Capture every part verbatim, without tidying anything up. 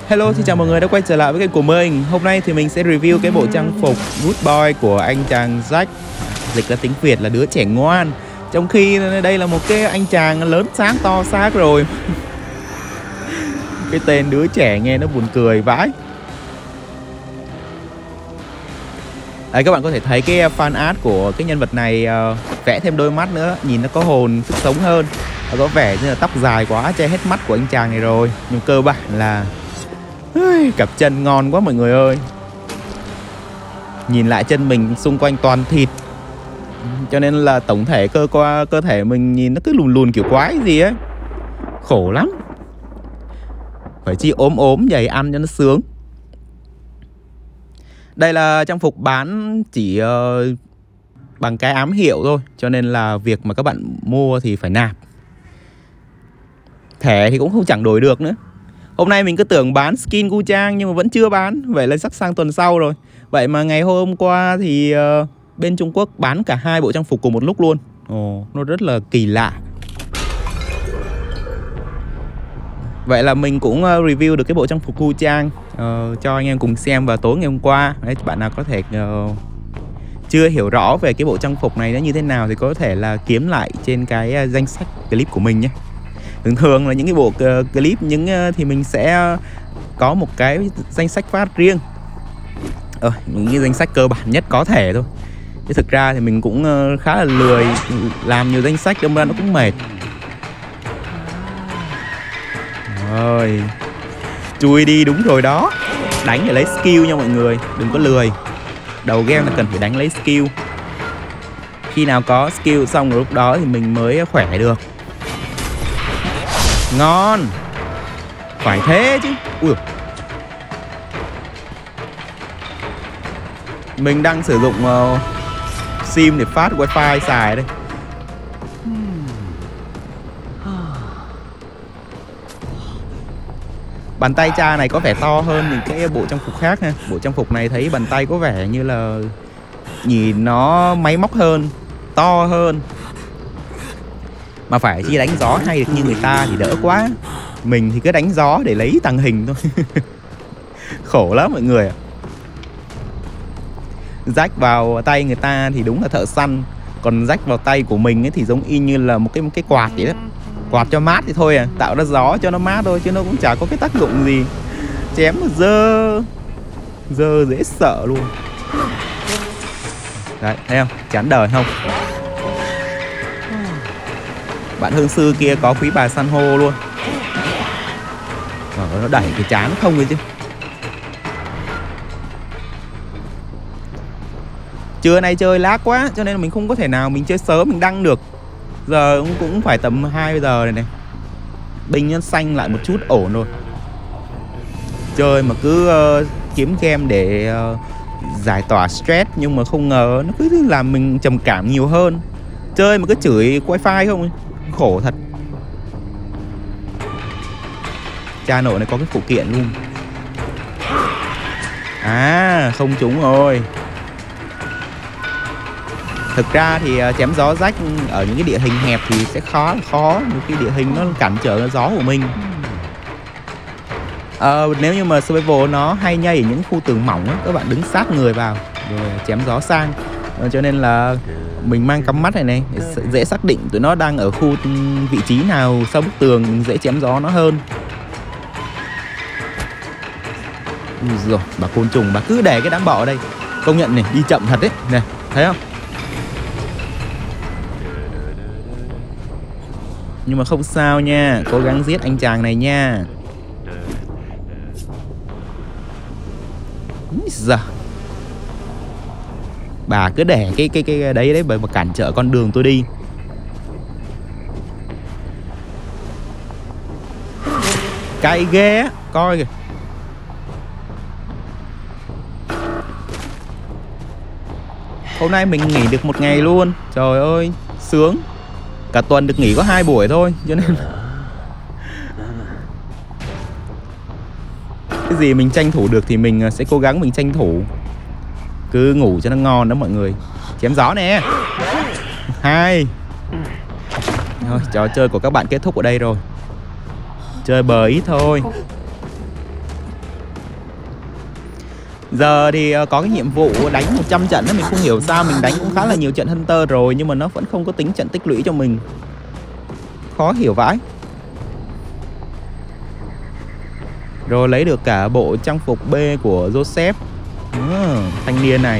Hello, xin chào mọi người đã quay trở lại với kênh của mình. Hôm nay thì mình sẽ review cái bộ trang phục Good Boy của anh chàng Jack. Dịch ra tiếng Việt là đứa trẻ ngoan. Trong khi đây là một cái anh chàng lớn sáng to xác rồi. Cái tên đứa trẻ nghe nó buồn cười vãi. Đấy, các bạn có thể thấy cái fan art của cái nhân vật này uh, vẽ thêm đôi mắt nữa, nhìn nó có hồn, sức sống hơn. Có vẻ như là tóc dài quá che hết mắt của anh chàng này rồi. Nhưng cơ bản là Ui, cặp chân ngon quá mọi người ơi. Nhìn lại chân mình xung quanh toàn thịt, cho nên là tổng thể cơ qua cơ thể mình nhìn nó cứ lùn lùn kiểu quái gì ấy. Khổ lắm. Phải chi ốm ốm dày ăn cho nó sướng. Đây là trang phục bán chỉ uh, bằng cái ám hiệu thôi, cho nên là việc mà các bạn mua thì phải nạp. Thẻ thì cũng không chẳng đổi được nữa. Hôm nay mình cứ tưởng bán skin Gu Trang nhưng mà vẫn chưa bán. Vậy là sắp sang tuần sau rồi. Vậy mà ngày hôm qua thì uh, bên Trung Quốc bán cả hai bộ trang phục cùng một lúc luôn. Ồ, nó rất là kỳ lạ. Vậy là mình cũng uh, review được cái bộ trang phục Gu Trang uh, cho anh em cùng xem vào tối ngày hôm qua. Đấy, bạn nào có thể uh, chưa hiểu rõ về cái bộ trang phục này nó như thế nào thì có thể là kiếm lại trên cái uh, danh sách clip của mình nhé. Thường thường là những cái bộ clip những thì mình sẽ có một cái danh sách phát riêng, ờ, những cái danh sách cơ bản nhất có thể thôi. Chứ thực ra thì mình cũng khá là lười làm nhiều danh sách, đâm ra nó cũng mệt. Rồi, chui đi, đúng rồi đó. Đánh để lấy skill nha mọi người, đừng có lười. Đầu game là cần phải đánh lấy skill. Khi nào có skill xong rồi lúc đó thì mình mới khỏe được. Ngon. Phải thế chứ. Ui. Mình đang sử dụng uh, sim để phát wifi xài đây. Bàn tay cha này có vẻ to hơn những cái bộ trang phục khác ha. Bộ trang phục này thấy bàn tay có vẻ như là nhìn nó máy móc hơn, to hơn. Mà phải chi đánh gió hay được như người ta thì đỡ quá. Mình thì cứ đánh gió để lấy tàng hình thôi. Khổ lắm mọi người ạ. Rách vào tay người ta thì đúng là thợ săn, còn rách vào tay của mình ấy thì giống y như là một cái một cái quạt vậy đó. Quạt cho mát thì thôi à, tạo ra gió cho nó mát thôi, chứ nó cũng chả có cái tác dụng gì. Chém mà dơ dơ dễ sợ luôn. Đấy, thấy không? Chán đời không? Bạn hương sư kia có quý bà san hô luôn. Rồi, nó đẩy cái chán không ấy chứ. Trưa nay chơi lag quá, cho nên là mình không có thể nào mình chơi sớm mình đăng được. Giờ cũng, cũng phải tầm hai giờ này này. Binh nhân xanh lại một chút ổn rồi. Chơi mà cứ uh, kiếm game để uh, giải tỏa stress, nhưng mà không ngờ nó cứ làm mình trầm cảm nhiều hơn. Chơi mà cứ chửi wifi không ấy. Khổ thật. Cha nội này có cái phụ kiện luôn. À, không trúng rồi. Thực ra thì chém gió rách ở những cái địa hình hẹp thì sẽ khó khó một cái địa hình nó cản trở gió của mình. à, Nếu như mà survival nó hay nhây ở những khu tường mỏng á, các bạn đứng sát người vào rồi chém gió sang. à, Cho nên là mình mang cắm mắt này này để dễ xác định tụi nó đang ở khu vị trí nào sau bức tường, mình dễ chém gió nó hơn. Rồi, bà côn trùng, bà cứ để cái đám bọ ở đây. Công nhận này, đi chậm thật đấy. Này, thấy không? Nhưng mà không sao nha, cố gắng giết anh chàng này nha. Giờ bà cứ để cái cái cái đấy đấy bởi mà cản trở con đường tôi đi. Cay ghê á, coi kìa. Hôm nay mình nghỉ được một ngày luôn. Trời ơi, sướng. Cả tuần được nghỉ có hai buổi thôi, cho nên cái gì mình tranh thủ được thì mình sẽ cố gắng mình tranh thủ. Cứ ngủ cho nó ngon đó mọi người. Chém gió nè. Hai. Thôi, trò chơi của các bạn kết thúc ở đây rồi. Chơi bờ ít thôi. Giờ thì có cái nhiệm vụ đánh một trăm trận đó, mình không hiểu sao mình đánh cũng khá là nhiều trận Hunter rồi nhưng mà nó vẫn không có tính trận tích lũy cho mình. Khó hiểu vãi. Rồi lấy được cả bộ trang phục B của Joseph. À, thanh niên này.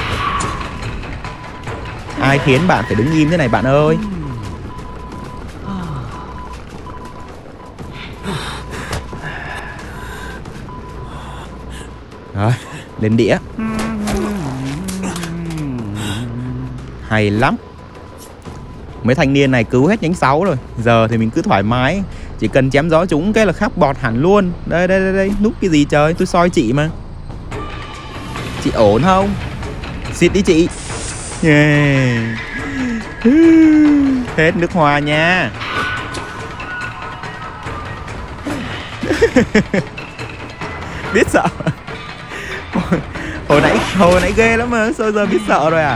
Ai khiến bạn phải đứng im thế này bạn ơi? Rồi, lên đĩa. Hay lắm. Mấy thanh niên này cứu hết nhánh sáu rồi. Giờ thì mình cứ thoải mái, chỉ cần chém gió chúng cái là khắp bọt hẳn luôn. Đây đây đây đây, núp cái gì trời, tôi soi chị mà. Chị ổn không? Xịt đi chị. Yeah. Hết nước hoa nha. Biết sợ. Hồi, hồi nãy hồi nãy ghê lắm mà sao giờ biết sợ rồi à?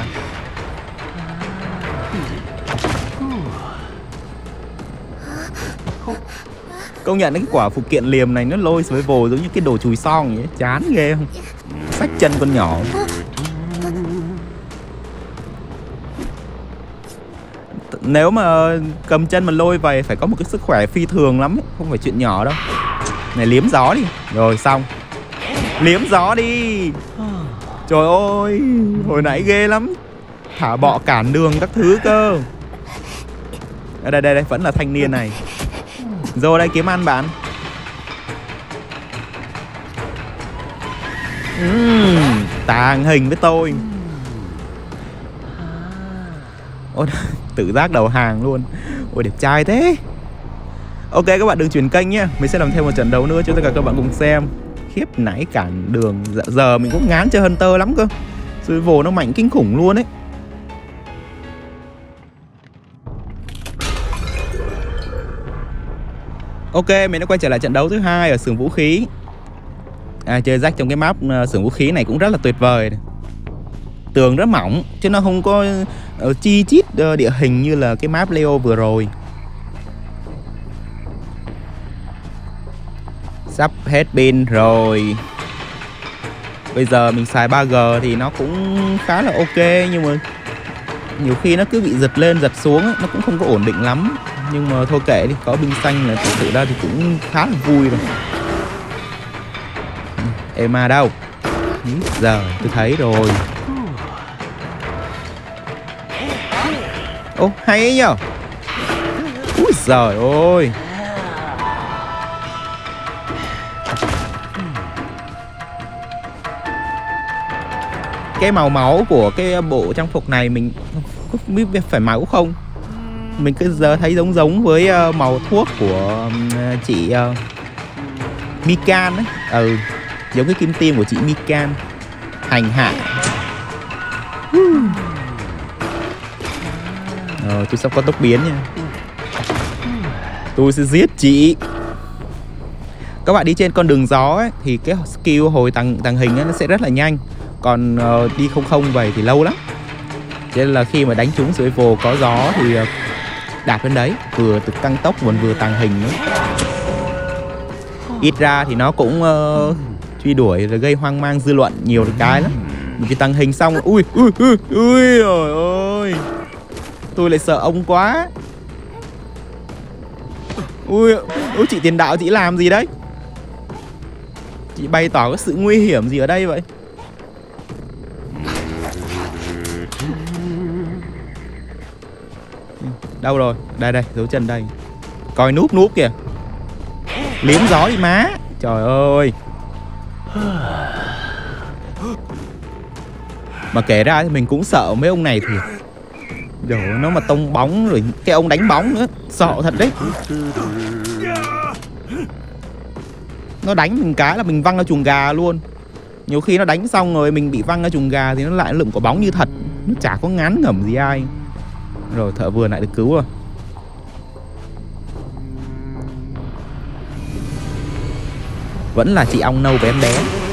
Công nhận cái quả phụ kiện liềm này nó lôi với vồ giống như cái đồ chùi son vậy, chán ghê không? Xách chân con nhỏ. Nếu mà cầm chân mà lôi về phải có một cái sức khỏe phi thường lắm ấy. Không phải chuyện nhỏ đâu. Này liếm gió đi. Rồi xong. Liếm gió đi. Trời ơi, hồi nãy ghê lắm. Thả bọ cản đường các thứ cơ. Ở đây đây đây vẫn là thanh niên này. Rồi đây kiếm ăn bạn. uhm, Tàng hình với tôi. Ôi, tự giác đầu hàng luôn. Ôi đẹp trai thế. Ok các bạn đừng chuyển kênh nhé. Mình sẽ làm thêm một trận đấu nữa cho tất cả các bạn cùng xem. Khiếp nãy cản đường. Dạ, giờ mình cũng ngán chơi Hunter lắm cơ. Survival nó mạnh kinh khủng luôn ấy. Ok, mình đã quay trở lại trận đấu thứ hai ở xưởng vũ khí. À, chơi rách trong cái map uh, xưởng vũ khí này cũng rất là tuyệt vời. Tường rất mỏng chứ nó không có uh, chi chít uh, địa hình như là cái map Leo vừa rồi. Sắp hết pin rồi. Bây giờ mình xài ba G thì nó cũng khá là ok, nhưng mà nhiều khi nó cứ bị giật lên giật xuống ấy, nó cũng không có ổn định lắm. Nhưng mà thôi kệ đi, có binh xanh là thực sự ra thì cũng khá là vui rồi. Emma đâu? Giờ tôi thấy rồi. Ô hay ấy nhở. Úi giời ơi. Cái màu máu của cái bộ trang phục này mình không biết phải máu không. Mình cứ giờ thấy giống giống với uh, màu thuốc của uh, chị uh, Mikan ấy. Ừ, giống cái kim tiêm của chị Mikan. Hành hạ. Ờ, tôi sắp có tốc biến nha. Tôi sẽ giết chị. Các bạn đi trên con đường gió ấy, thì cái skill hồi tàng, tàng hình ấy, nó sẽ rất là nhanh. Còn uh, đi không không vậy thì lâu lắm. Cho nên là khi mà đánh trúng survival có gió thì uh, đạp lên đấy, vừa tự tăng tốc còn vừa tàng hình nữa. Ít ra thì nó cũng uh, truy đuổi rồi gây hoang mang dư luận nhiều cái lắm. Mình chỉ tàng hình xong, ui ui ui ui ôi ôi, tôi lại sợ ông quá. Ui, ui chị tiền đạo chị làm gì đấy? Chị bày tỏ cái sự nguy hiểm gì ở đây vậy? Đâu rồi? Đây đây, dấu chân đây. Coi núp núp kìa. Liếm gió đi má. Trời ơi. Mà kể ra thì mình cũng sợ mấy ông này thiệt. Rồi nó mà tông bóng rồi cái ông đánh bóng nữa, sợ thật đấy. Nó đánh mình cái là mình văng ra chuồng gà luôn. Nhiều khi nó đánh xong rồi mình bị văng ra chuồng gà thì nó lại lượm quả bóng như thật. Nó chả có ngán ngẩm gì ai. Rồi thợ vườn lại được cứu rồi. Vẫn là chị ong nâu với em bé.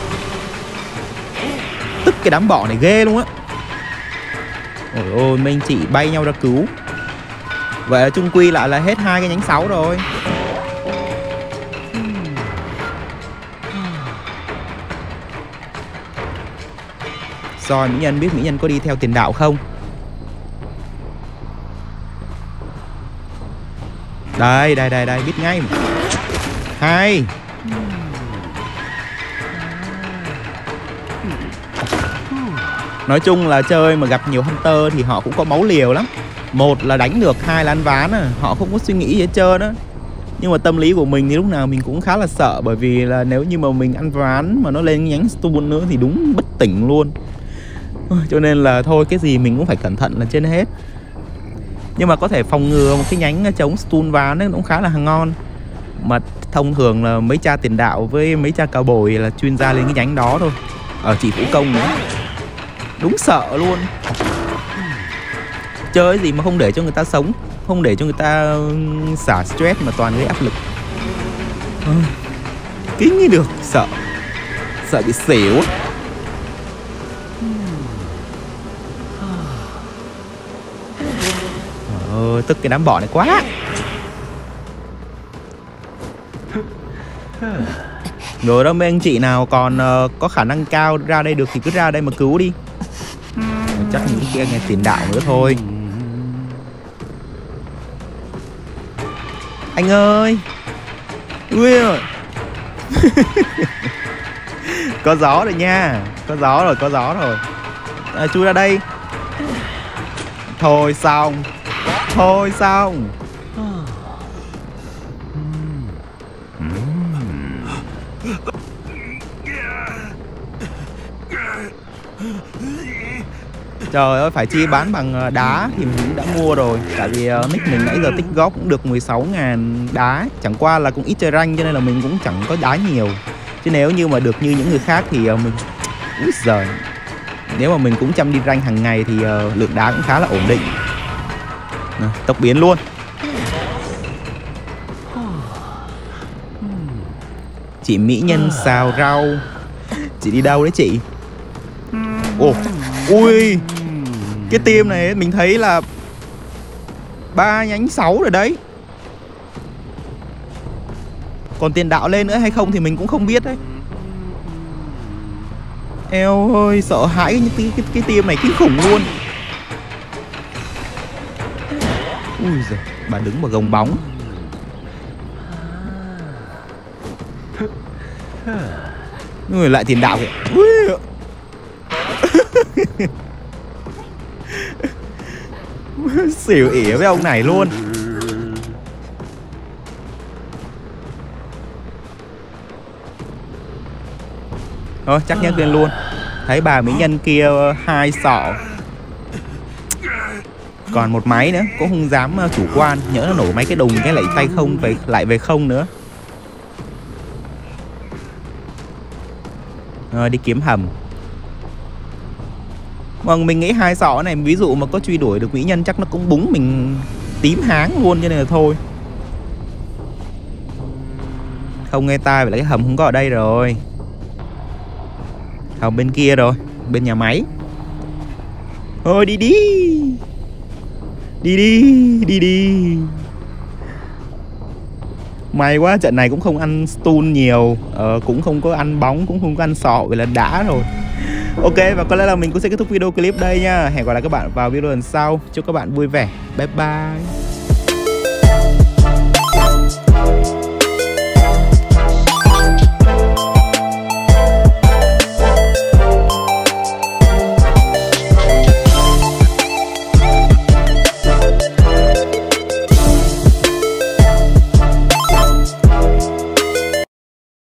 Tức cái đám bọ này ghê luôn á. Ôi ôi, mấy anh chị bay nhau ra cứu. Vậy là chung quy lại là hết hai cái nhánh sáu rồi. soi mỹ nhân, biết mỹ nhân có đi theo tiền đạo không. Đây đây đây đây, biết ngay. Hay. Nói chung là chơi mà gặp nhiều hunter thì họ cũng có máu liều lắm. Một là đánh được, hai là ăn ván à. Họ không có suy nghĩ gì hết trơn á. Nhưng mà tâm lý của mình thì lúc nào mình cũng khá là sợ. Bởi vì là nếu như mà mình ăn ván mà nó lên nhánh stun nữa thì đúng bất tỉnh luôn. Cho nên là thôi, cái gì mình cũng phải cẩn thận là trên hết. Nhưng mà có thể phòng ngừa một cái nhánh chống stun ván ấy cũng khá là ngon. Mà thông thường là mấy cha tiền đạo với mấy cha cao bồi là chuyên gia lên cái nhánh đó thôi. Ở chỉ vũ công nữa. Đúng sợ luôn. Chơi gì mà không để cho người ta sống, không để cho người ta xả stress mà toàn gây áp lực. à, Kính như được, sợ. Sợ bị xỉu. Trời ơi, tức cái đám bọ này quá. Rồi đó, mấy anh chị nào còn uh, có khả năng cao ra đây được thì cứ ra đây mà cứu đi. Chắc những kia nghe tiền đạo nữa thôi. Anh ơi. Ui ơi. Có gió rồi nha. Có gió rồi, có gió rồi. À, chui ra đây. Thôi xong. Thôi xong. Trời ơi, phải chi bán bằng đá thì mình cũng đã mua rồi. Tại vì uh, nick mình nãy giờ tích góp cũng được mười sáu ngàn đá. Chẳng qua là cũng ít chơi rank cho nên là mình cũng chẳng có đá nhiều. Chứ nếu như mà được như những người khác thì uh, mình... Úi giời. Nếu mà mình cũng chăm đi rank hàng ngày thì uh, lượng đá cũng khá là ổn định. Nào, tốc biến luôn. Chị mỹ nhân xào rau. Chị đi đâu đấy chị? Ồ, ui. Cái team này mình thấy là ba nhánh sáu rồi đấy. Còn tiền đạo lên nữa hay không thì mình cũng không biết đấy. Eo ơi, sợ hãi cái, cái, cái, cái team này kinh khủng luôn. Ui giời, bà đứng mà gồng bóng. Người lại tiền đạo kìa. Ui. Xỉu ỉa với ông này luôn. Thôi chắc nhắc lên luôn. Thấy bà mỹ nhân kia hai sọ. Còn một máy nữa, cũng không dám chủ quan. Nhỡ nó nổ máy cái đùng cái lại tay không về, lại về không nữa. Rồi đi kiếm hầm. Vâng, mình nghĩ hai sọ này ví dụ mà có truy đuổi được mỹ nhân chắc nó cũng búng mình tím háng luôn, cho nên là thôi. Không nghe tai, vậy là cái hầm không có ở đây rồi. Hầm bên kia rồi, bên nhà máy. Thôi đi đi. Đi đi, đi đi. May quá, trận này cũng không ăn stun nhiều, ờ, cũng không có ăn bóng, cũng không có ăn sọ, vậy là đã rồi. Ok, và có lẽ là mình cũng sẽ kết thúc video clip đây nha. Hẹn gặp lại các bạn vào video lần sau. Chúc các bạn vui vẻ. Bye bye.